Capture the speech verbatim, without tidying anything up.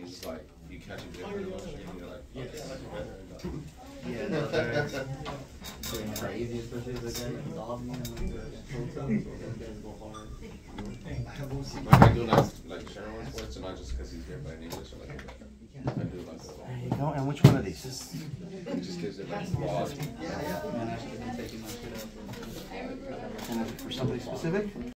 It's like you catch a different emotion and you're like, okay. Yeah, no, they're going crazy, especially the guy that dogged me in like the hotel. Those guys go hard. Like I do like like Sharon sports, and not just because he's here, but in English, I like it. I do like it. There you go. And which one of these? It just gives it like quality. Yeah, yeah. Man, I should have been taking my shit out. And for somebody specific?